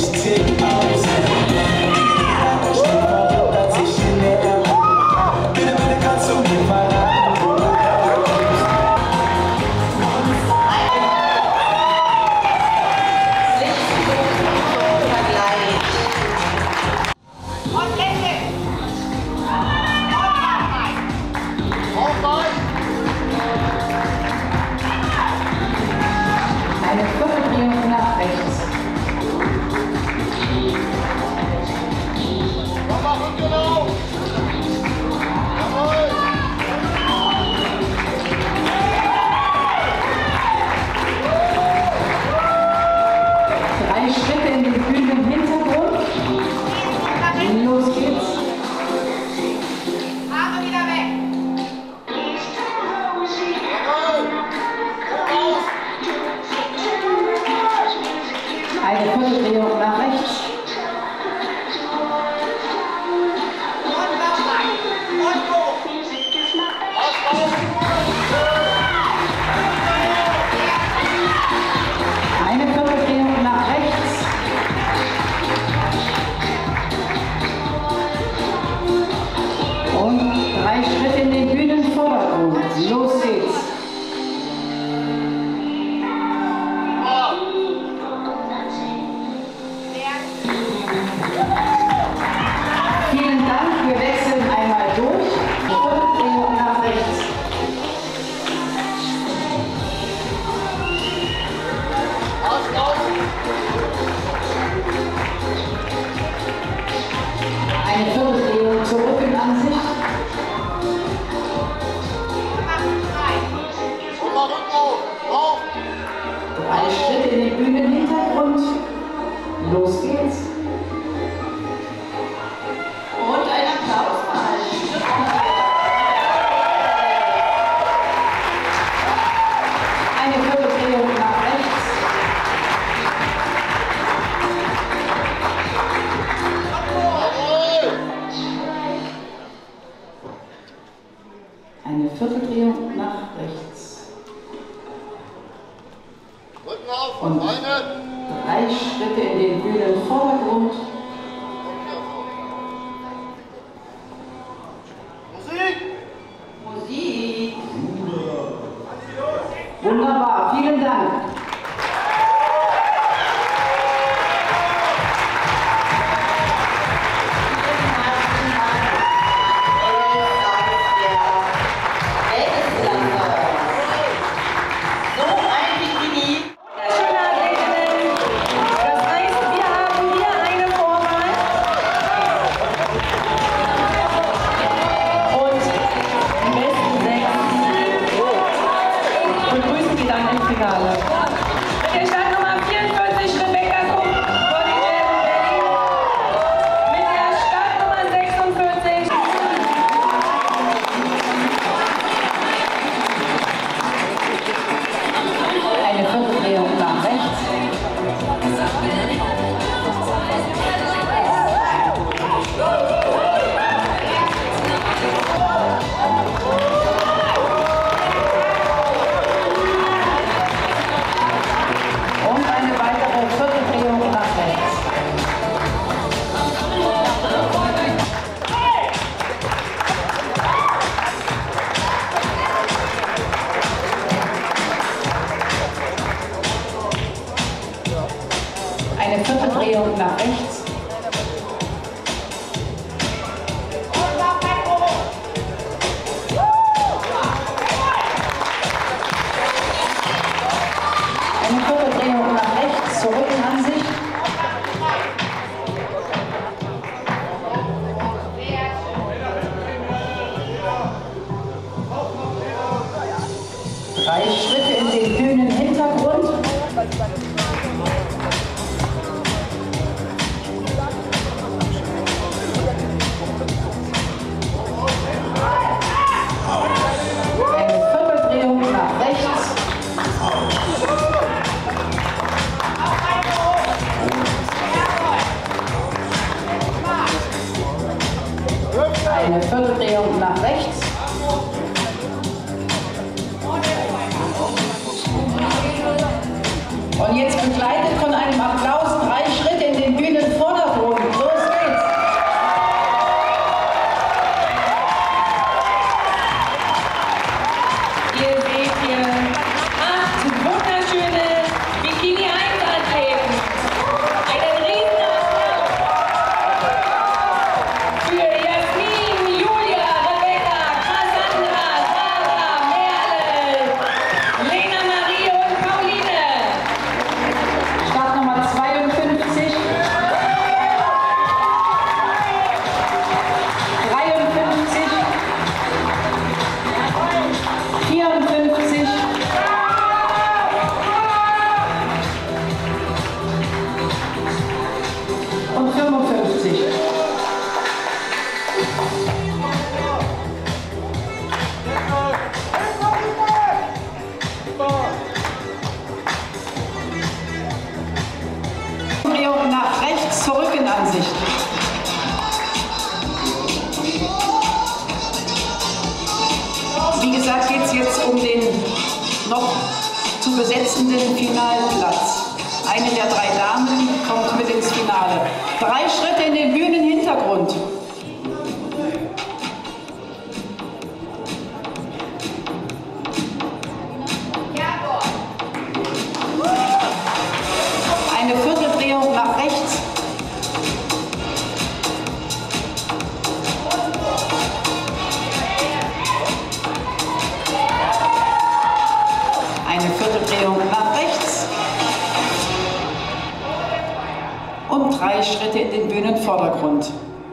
Eine Vierteldrehung nach rechts. Rücken auf, und Beine. 3 Schritte in den Bühnenvordergrund. Musik! Musik! Wunderbar, vielen Dank. Der Startnummer 44, Rebecca Kuck, Bodyjam Berlin. Mit der Startnummer 46. Eine Vierteldrehung nach rechts. Eine Vierteldrehung nach rechts. Eine Vierteldrehung nach rechts, zurück in Ansicht. Drei Schritte in den Bühnenhintergrund. zur Rückenansicht. Wie gesagt, geht es jetzt um den noch zu besetzenden Finalplatz. Eine der 3 Damen kommt mit ins Finale. 3 Schritte in den Bühnenhintergrund. Eine Vierteldrehung nach rechts. Eine Vierteldrehung nach rechts. Und 3 Schritte in den Bühnenvordergrund.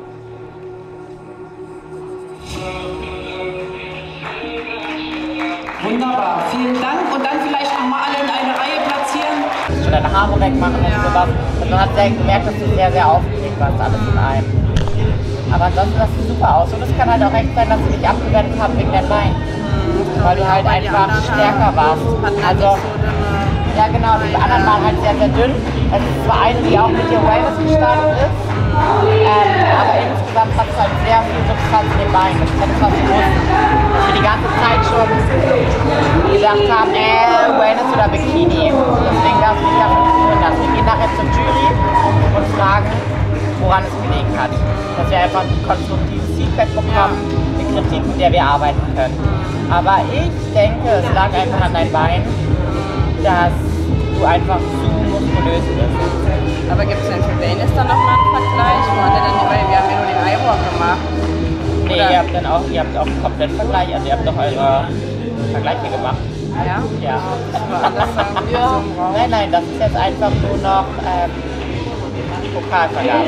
Wunderbar, vielen Dank. Und dann vielleicht noch mal alle in eine Reihe platzieren. Schon deine Haare wegmachen und sowas. Und man hat sehr gemerkt, dass du sehr, sehr aufgeregt warst, alles in einem. Aber ansonsten sahst du super aus. Und es kann halt auch echt sein, dass sie dich abgewertet haben wegen deinem Bein. Weil du halt einfach stärker warst. Also, ja genau, die anderen waren halt sehr, sehr dünn. Es ist zwar eine, die auch mit dir Wellness gestartet ist, aber insgesamt hat es halt sehr viel Substanz in den Beinen. Das hätte fast gewusst, dass wir die ganze Zeit schon gesagt haben, Wellness oder Bikini. Deswegen darf ich mich davon nicht führen lassen. Wir gehen nachher zur Jury und fragen, woran es gelegen hat. Dass wir einfach ein konstruktives Feedback bekommen, eine Kritik, mit der wir arbeiten können. Aber ich denke, es lag einfach an deinem Bein, dass du einfach zu muskulös bist. Aber gibt es denn für Wellness dann nochmal einen Vergleich? Weil wir haben ja nur den Eye-Walk gemacht. Nee, ihr habt auch einen Komplettvergleich, also ihr habt doch eure Vergleiche gemacht. Ja? Ja. Ja. Nein, das ist jetzt einfach nur noch Pokalvergabe.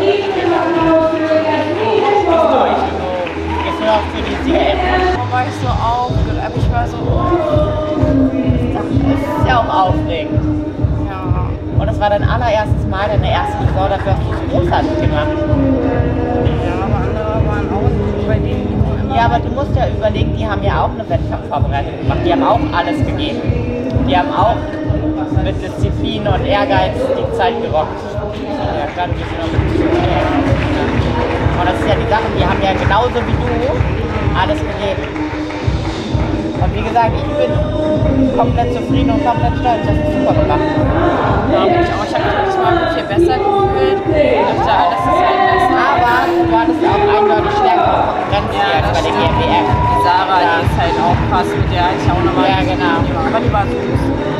Ist durch. Du gehst nur noch für die CM. Da war ich so aufgeregt. Ich war so... Das ist ja auch aufregend. Ja. Und es war dein allererstes Mal, deine erste Saison, dafür hast du es großartig gemacht. Ja, aber andere waren auch bei denen, die kommen immer... Ja, aber du musst ja überlegen, die haben ja auch eine Wettkampfvorbereitung gemacht. Die haben auch alles gegeben. Die haben auch mit Disziplin und Ehrgeiz die Zeit gerockt. Ja, klar, du bist ja noch ein bisschen mehr. Und das ist ja die Sache, die haben ja genauso wie du alles gegeben. Und wie gesagt, ich bin komplett zufrieden und komplett stolz, das ist super gemacht. Ja, bin ich auch. Ich habe mich dieses Mal viel besser gefühlt. Ich dachte, alles ist halt besser. Aber du hattest ja auch eindeutig stärkere Konkurrenz als bei der GmbF. Die Sarah, die ist halt auch krass, mit der hatte ich auch nochmal. Ja, genau. Aber die war süß.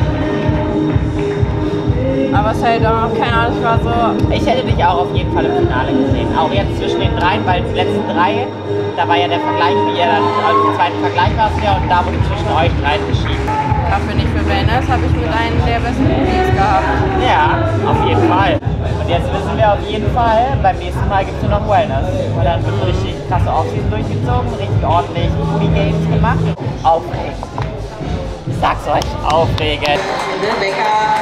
Aber es ist halt auch, keine Ahnung, ich war so... Ich hätte dich auch auf jeden Fall im Finale gesehen. Auch jetzt zwischen den 3, weil die letzten 3, da war ja der Vergleich, wie ihr dann im zweiten Vergleich warst ja, und da wurde zwischen euch 3 entschieden. Dafür nicht für Wellness habe ich mit einem der besten Profis gehabt. Ja, auf jeden Fall. Und jetzt wissen wir auf jeden Fall, beim nächsten Mal gibt es nur noch Wellness. Und dann wird so richtig krasse Offseason durchgezogen, richtig ordentlich Booty Games gemacht. Aufregend. Ich sag's euch, aufregend. Rebecca.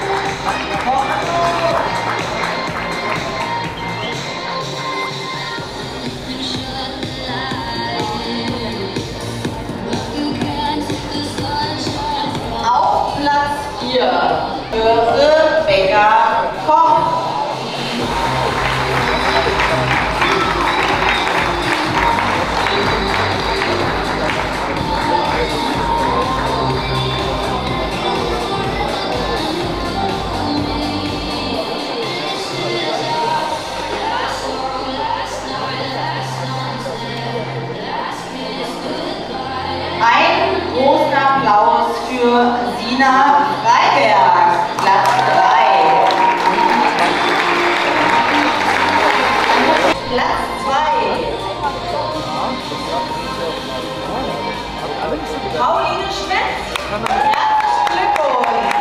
Auf Platz 4 für Rebecca Koch. Einen großen Applaus für Sina Freiberg, Platz 3. Platz 2. Pauline Schmitz, herzlichen Glückwunsch.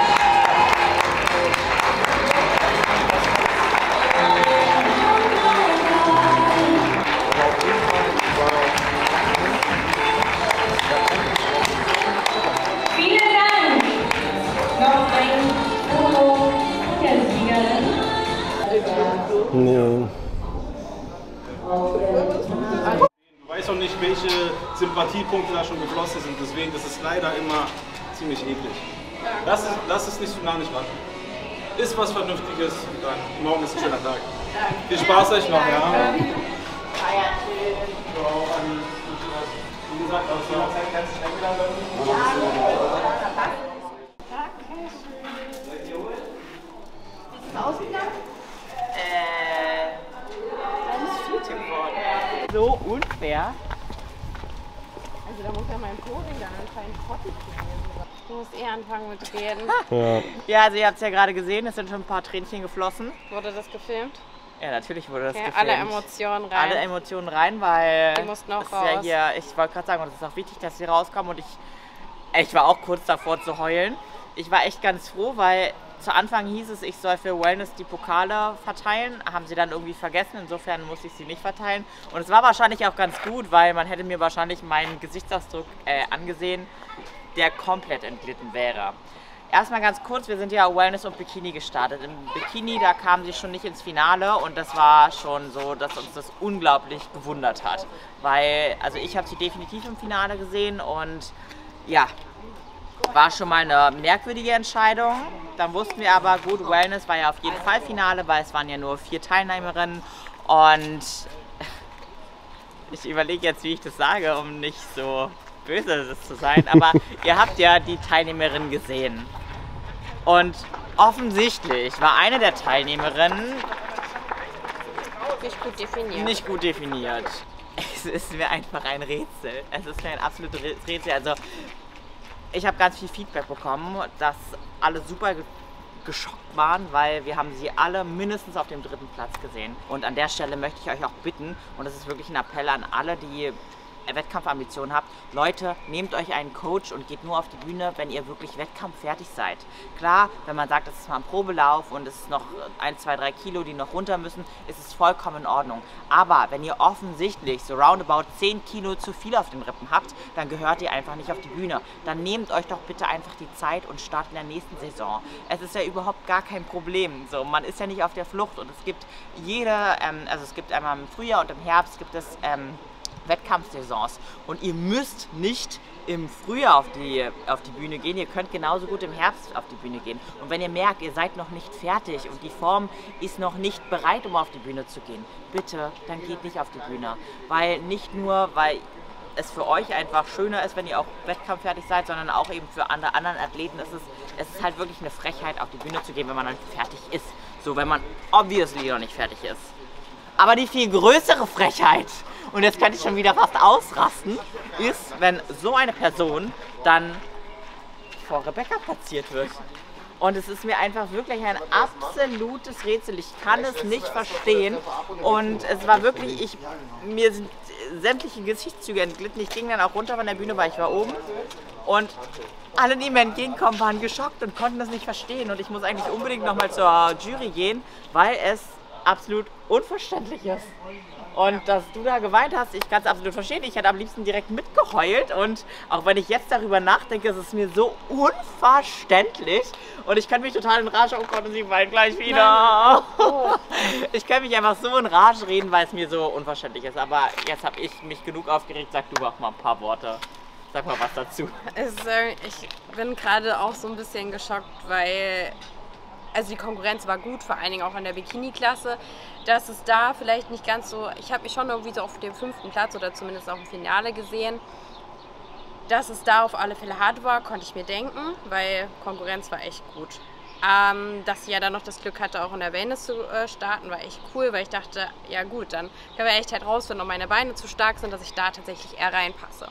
Vielen Dank! Noch ein Foto der Siegerin. Nee. Du weißt auch nicht, welche Sympathiepunkte da schon geflossen sind, deswegen ist es leider immer ziemlich eklig. Lass es nicht so nah nicht ran. isst was Vernünftiges und dann morgen ist ein schöner Tag. Viel Spaß euch noch, ja. Wie gesagt, aus der Zeit kannst du schnell wieder So unfair. Also da muss ja mein Poring dann anscheinend pottig gewesen. Du musst eher anfangen mit reden. Ja, also ihr habt es ja gerade gesehen, es sind schon ein paar Tränchen geflossen. Wurde das gefilmt? Ja, natürlich wurde das gefilmt. Alle Emotionen rein. Alle Emotionen rein, weil Die mussten auch es raus. ja hier, ich wollte gerade sagen, und es ist auch wichtig, dass sie rauskommen und ich war auch kurz davor zu heulen. Ich war echt ganz froh, weil zu Anfang hieß es, ich soll für Wellness die Pokale verteilen, haben sie dann irgendwie vergessen, insofern musste ich sie nicht verteilen. Und es war wahrscheinlich auch ganz gut, weil man hätte mir wahrscheinlich meinen Gesichtsausdruck angesehen, der komplett entglitten wäre. Erstmal ganz kurz, wir sind ja Wellness und Bikini gestartet. Im Bikini, da kamen sie schon nicht ins Finale und das war schon so, dass uns das unglaublich gewundert hat. Weil, also ich habe sie definitiv im Finale gesehen und ja, war schon mal eine merkwürdige Entscheidung. Dann wussten wir aber, gut, Wellness war ja auf jeden Fall Finale, weil es waren ja nur 4 Teilnehmerinnen und ich überlege jetzt, wie ich das sage, um nicht so böse zu sein, aber ihr habt ja die Teilnehmerin gesehen. Und offensichtlich war eine der Teilnehmerinnen nicht gut definiert. Es ist mir einfach ein Rätsel. Es ist mir ein absolutes Rätsel. Also ich habe ganz viel Feedback bekommen, dass alle super geschockt waren, weil wir haben sie alle mindestens auf dem 3. Platz gesehen. Und an der Stelle möchte ich euch auch bitten, und das ist wirklich ein Appell an alle, die Wettkampfambitionen habt, Leute, nehmt euch einen Coach und geht nur auf die Bühne, wenn ihr wirklich wettkampffertig seid. Klar, wenn man sagt, es ist mal ein Probelauf und es ist noch 1, 2, 3 Kilo, die noch runter müssen, ist es vollkommen in Ordnung. Aber wenn ihr offensichtlich so roundabout 10 Kilo zu viel auf den Rippen habt, dann gehört ihr einfach nicht auf die Bühne. Dann nehmt euch doch bitte einfach die Zeit und startet in der nächsten Saison. Es ist ja überhaupt gar kein Problem. So, man ist ja nicht auf der Flucht und es gibt also es gibt einmal im Frühjahr und im Herbst gibt es Wettkampfsaisons und ihr müsst nicht im Frühjahr auf die Bühne gehen, ihr könnt genauso gut im Herbst auf die Bühne gehen. Und wenn ihr merkt, ihr seid noch nicht fertig und die Form ist noch nicht bereit, um auf die Bühne zu gehen, bitte, dann geht nicht auf die Bühne. Weil nicht nur, weil es für euch einfach schöner ist, wenn ihr auch wettkampffertig seid, sondern auch eben für andere Athleten es ist halt wirklich eine Frechheit, auf die Bühne zu gehen, wenn man dann fertig ist. So, wenn man obviously noch nicht fertig ist. Aber die viel größere Frechheit, und jetzt könnte ich schon wieder fast ausrasten, ist, wenn so eine Person dann vor Rebecca platziert wird. Und es ist mir einfach wirklich ein absolutes Rätsel. Ich kann es nicht verstehen. Und es war wirklich, mir sind sämtliche Gesichtszüge entglitten. Ich ging dann auch runter von der Bühne, weil ich war oben. Und alle, die mir entgegenkommen, waren geschockt und konnten das nicht verstehen. Und ich muss eigentlich unbedingt nochmal zur Jury gehen, weil es absolut unverständlich ist. Und dass du da geweint hast, ich kann es absolut verstehen. Ich hätte am liebsten direkt mitgeheult und auch wenn ich jetzt darüber nachdenke, ist es mir so unverständlich und ich kann mich total in Rage, oh Gott, und sie weint gleich wieder. Oh. Ich kann mich einfach so in Rage reden, weil es mir so unverständlich ist. Aber jetzt habe ich mich genug aufgeregt, sag du auch mal ein paar Worte. Sag mal was dazu. Ich bin gerade auch so ein bisschen geschockt, weil also die Konkurrenz war gut, vor allen Dingen auch in der Bikini-Klasse, dass es da vielleicht nicht ganz so, ich habe mich schon irgendwie so auf dem 5. Platz oder zumindest auch im Finale gesehen, dass es da auf alle Fälle hart war, konnte ich mir denken, weil Konkurrenz war echt gut. Dass sie ja dann noch das Glück hatte, auch in der Wellness zu starten, war echt cool, weil ich dachte, ja gut, dann können wir echt halt rausfinden, ob meine Beine zu stark sind, dass ich da tatsächlich eher reinpasse.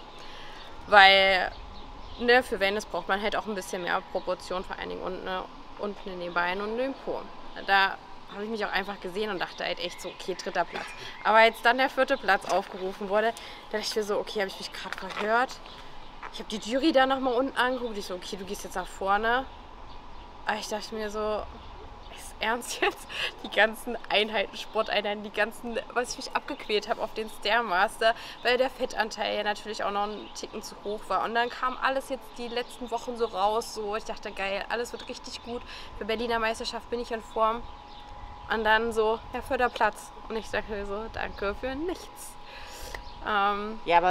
Weil ne, für Wellness braucht man halt auch ein bisschen mehr Proportion, vor allen Dingen unten in den Beinen und in den Po. Da habe ich mich auch einfach gesehen und dachte halt echt so, okay, 3. Platz. Aber als dann der 4. Platz aufgerufen wurde, da dachte ich mir so, okay, habe ich mich gerade verhört? Ich habe die Jury da nochmal unten angeguckt. Ich so, okay, du gehst jetzt nach vorne. Aber ich dachte mir so, ist ernst jetzt? Die ganzen Einheiten, Sporteinheiten, die ganzen, was ich mich abgequält habe auf den Stairmaster, weil der Fettanteil ja natürlich auch noch einen Ticken zu hoch war. Und dann kam alles jetzt die letzten Wochen so raus. So, ich dachte, geil, alles wird richtig gut. Für Berliner Meisterschaft bin ich in Form. Und dann so, ja, 4. Platz. Und ich dachte mir so, danke für nichts. Ja, aber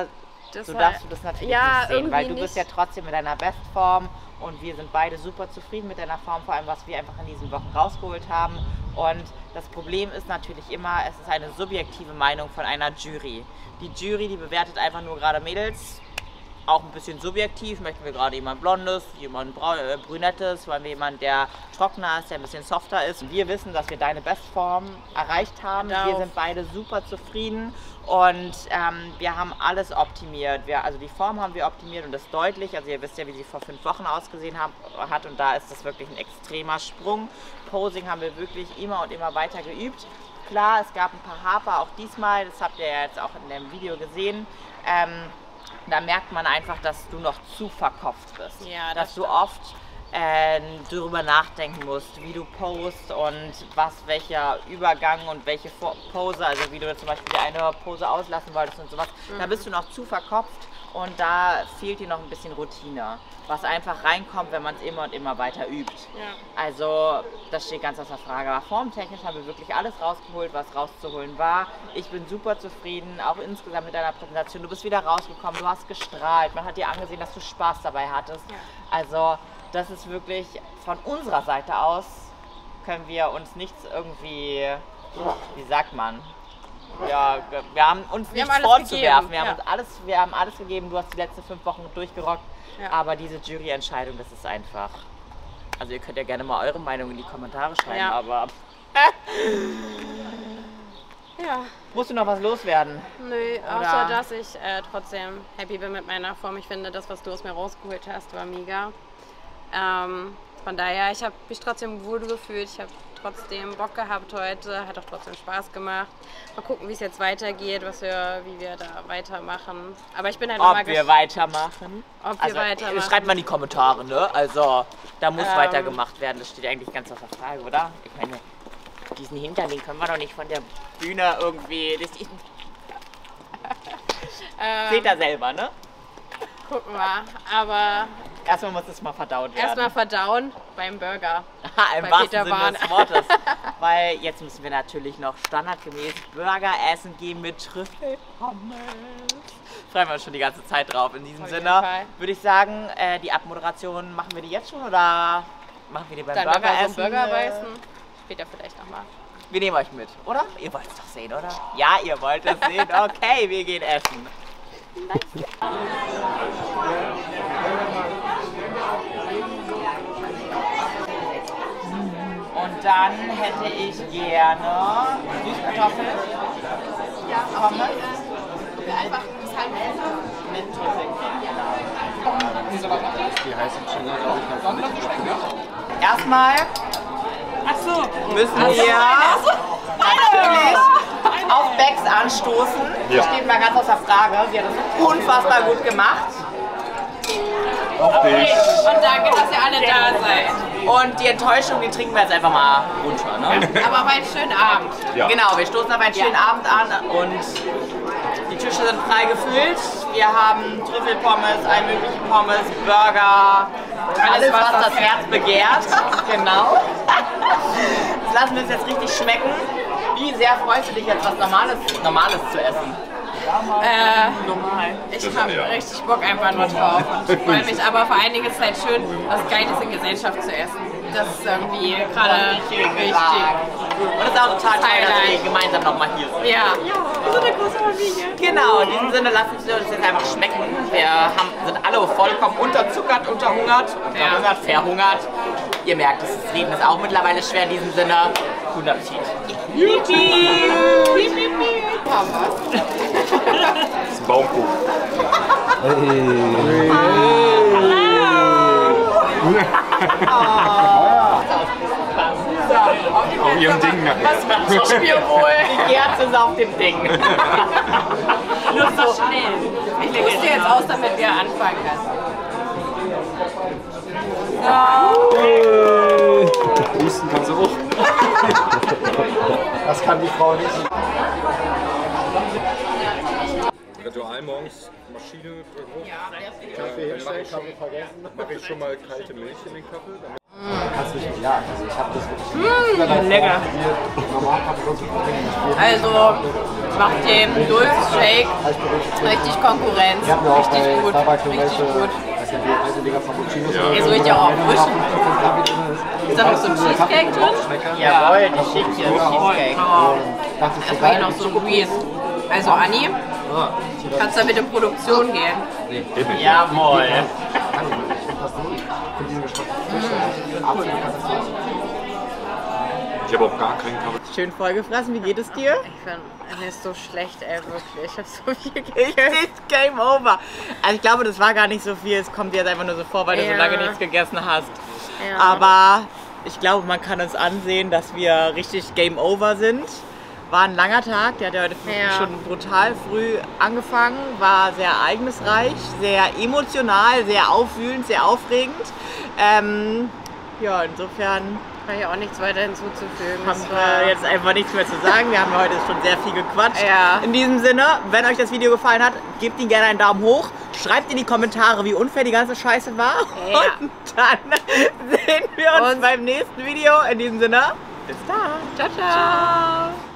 so darfst du das natürlich ja, nicht sehen, weil du nicht. bist ja trotzdem in deiner Bestform und wir sind beide super zufrieden mit deiner Form, vor allem was wir einfach in diesen Wochen rausgeholt haben. Und das Problem ist natürlich immer, es ist eine subjektive Meinung von einer Jury. Die Jury, die bewertet einfach nur gerade Mädels, auch ein bisschen subjektiv. Möchten wir gerade jemand Blondes, jemand Brünettes, wollen wir jemanden, der trockener ist, der ein bisschen softer ist. Wir wissen, dass wir deine Bestform erreicht haben. Wir sind beide super zufrieden und wir haben alles optimiert. Also die Form haben wir optimiert und das deutlich. Also ihr wisst ja, wie sie vor 5 Wochen ausgesehen hat und da ist das wirklich ein extremer Sprung. Posing haben wir wirklich immer und immer weiter geübt. Klar, es gab ein paar Haper auch diesmal, das habt ihr ja jetzt auch in dem Video gesehen. Da merkt man einfach, dass du noch zu verkopft bist. Ja, dass du oft darüber nachdenken musst, wie du post und welcher Übergang und welche Pose, also wie du zum Beispiel die eine Pose auslassen wolltest und sowas. Da bist du noch zu verkopft und da fehlt dir noch ein bisschen Routine, was einfach reinkommt, wenn man es immer und immer weiter übt. Ja. Also das steht ganz außer Frage. Aber formtechnisch haben wir wirklich alles rausgeholt, was rauszuholen war. Ich bin super zufrieden, auch insgesamt mit deiner Präsentation. Du bist wieder rausgekommen, du hast gestrahlt, man hat dir angesehen, dass du Spaß dabei hattest. Ja. Also das ist wirklich von unserer Seite aus, können wir uns nichts irgendwie, wie sagt man, ja, wir haben uns nichts vorzuwerfen. Wir haben alles gegeben, du hast die letzten 5 Wochen durchgerockt, aber diese Juryentscheidung, das ist einfach, also ihr könnt ja gerne mal eure Meinung in die Kommentare schreiben, aber Ja. Musst du noch was loswerden? Nö, außer dass ich trotzdem happy bin mit meiner Form. Ich finde, das, was du aus mir rausgeholt hast, war mega. Von daher, ich habe mich trotzdem wohl gefühlt. Ich habe trotzdem Bock gehabt heute, hat auch trotzdem Spaß gemacht. Mal gucken, wie es jetzt weitergeht, wie wir da weitermachen. Aber ich bin halt Ob wir weitermachen? Ob wir weitermachen. Schreibt mal in die Kommentare, ne? Also, da muss weitergemacht werden. Das steht eigentlich ganz außer Frage, oder? Ich meine, diesen Hintern, den können wir doch nicht von der Bühne irgendwie... Seht ihr selber, ne? Gucken wir, aber... Erstmal muss es mal verdaut werden. Erstmal verdauen beim Burger. Im wahrsten Sinne des Wortes. Weil jetzt müssen wir natürlich noch standardgemäß Burger essen gehen mit Trüffelpommes. Freuen wir uns schon die ganze Zeit drauf. In diesem Sinne würde ich sagen, die Abmoderation, machen wir die jetzt schon oder machen wir die beim Burger essen? Burger beißen. Später vielleicht nochmal. Wir nehmen euch mit, oder? Ihr wollt es doch sehen, oder? Ja, ihr wollt es sehen. Okay, wir gehen essen. Nice. Und dann hätte ich gerne Süßkartoffeln. Ja, Pommes. Einfach das halbe Mit Trüffelcreme. Die heißen Chili, glaube ich, Erstmal müssen wir natürlich auf Becks anstoßen. Das steht mal ganz außer Frage. Sie hat das unfassbar gut gemacht. Auf dich. Und danke, dass ihr alle da seid. Und die Enttäuschung, die trinken wir jetzt einfach mal runter. Ne? Aber auf einen schönen Abend. Ja. Genau, wir stoßen auf einen schönen Abend an und die Tische sind frei gefüllt. Wir haben Trüffelpommes, all mögliche Pommes, Burger, alles was das Herz begehrt. Genau. Das lassen wir uns jetzt richtig schmecken. Wie sehr freust du dich jetzt, was Normales zu essen? Normal. Ich habe richtig Bock einfach nur drauf. Und ich freue mich, aber vor allen Dingen ist es halt schön, was Geiles in Gesellschaft zu essen. Das ist irgendwie gerade wichtig. Und es ist auch total toll, dass wir gemeinsam nochmal hier sind. Ja. Wir sind eine große Familie. Genau, in diesem Sinne lassen wir uns jetzt einfach schmecken. Wir sind alle vollkommen unterzuckert, unterhungert, verhungert. Ihr merkt, das Reden ist auch mittlerweile schwer in diesem Sinne. Guten Appetit. Yuki! Das ist ein Baumkuchen. Auf ihrem Ding nachher. Was wünschen wir wohl? Die Kerze ist auf dem Ding. Nur so schnell. Ich puste jetzt aus, damit wir anfangen können. Husten kannst du auch. Das kann die Frau nicht. Ritual morgens Maschine hoch. Ja, Kaffee hinstellen, Kaffee vergessen. Mache ich schon mal kalte Milch in den Kaffee. Kannst du nicht mehr jagen. Also ich habe das wirklich lecker. normal habe ich sonst nicht. Also macht dem Dulce-Shake richtig Konkurrenz. Wir haben ja auch Richtig bei gut. Starbucks so Richtig welche, gut. weiß nicht, die Eiseliger Frappuccinos. Ey, so richtig auch erfrischend. Ist da noch so ein Cheesecake drin? Jawohl, die schickt hier Cheesecake. Das war hier noch so ein Reese. Also Anni, kannst du mit in Produktion gehen? Jawohl. Ich habe auch gar keinen Kaffee. Schön vollgefressen, wie geht es dir? Ich finde, mir ist so schlecht, ey, wirklich. Ich hab so viel Es gegessen. ist Game Over. Also ich glaube, das war gar nicht so viel. Es kommt dir jetzt einfach nur so vor, weil du so lange nichts gegessen hast. Ja. Aber ich glaube, man kann uns ansehen, dass wir richtig Game Over sind. War ein langer Tag, der hat ja heute schon brutal früh angefangen, war sehr ereignisreich, sehr emotional, sehr aufwühlend, sehr aufregend. Ja, insofern Kann ich auch nichts weiter hinzuzufügen. haben wir jetzt einfach nichts mehr zu sagen. Wir haben heute schon sehr viel gequatscht. Ja. In diesem Sinne, wenn euch das Video gefallen hat, gebt ihm gerne einen Daumen hoch. Schreibt in die Kommentare, wie unfair die ganze Scheiße war. Ja. Und dann sehen wir uns beim nächsten Video. In diesem Sinne, bis dann. Ciao, ciao.